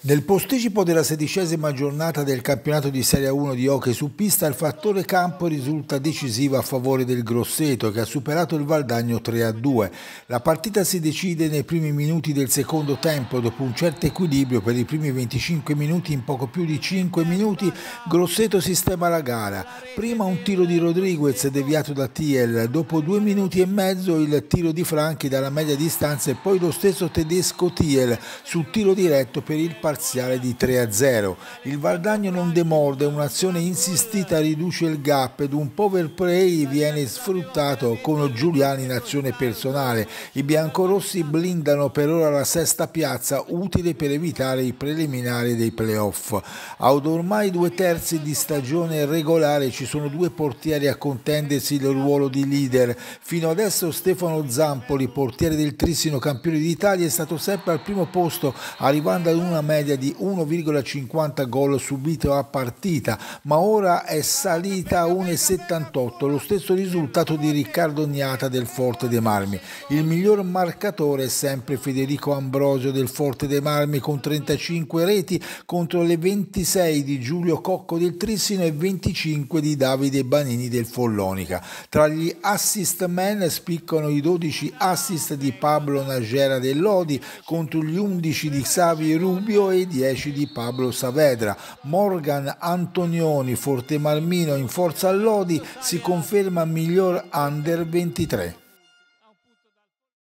Nel posticipo della 16ª giornata del campionato di Serie 1 di hockey su pista, il fattore campo risulta decisivo a favore del Grosseto, che ha superato il Valdagno 3-2. La partita si decide nei primi minuti del secondo tempo. Dopo un certo equilibrio per i primi 25 minuti, in poco più di 5 minuti, Grosseto sistema la gara. Prima un tiro di Rodriguez deviato da Thiel, dopo 2 minuti e mezzo il tiro di Franchi dalla media distanza e poi lo stesso tedesco Thiel sul tiro diretto per il parziale di 3-0. Il Valdagno non demorde, un'azione insistita riduce il gap ed un power play viene sfruttato con Giuliani in azione personale. I biancorossi blindano per ora la sesta piazza, utile per evitare i preliminari dei playoff. Ad ormai 2/3 di stagione regolare ci sono due portieri a contendersi il ruolo di leader. Fino adesso Stefano Zampoli, portiere del Trissino campione d'Italia, è stato sempre al primo posto, arrivando ad una media di 1,50 gol subito a partita, ma ora è salita a 1,78, lo stesso risultato di Riccardo Gnata del Forte dei Marmi. Il miglior marcatore è sempre Federico Ambrosio del Forte dei Marmi con 35 reti contro le 26 di Giulio Cocco del Trissino e 25 di Davide Banini del Follonica. Tra gli assist man spiccano i 12 assist di Pablo Nagera del Lodi contro gli 11 di Xavi Rubio e i 10 di Pablo Saavedra. Morgan Antonioni, Fortemarmino in forza al Lodi, si conferma miglior under 23.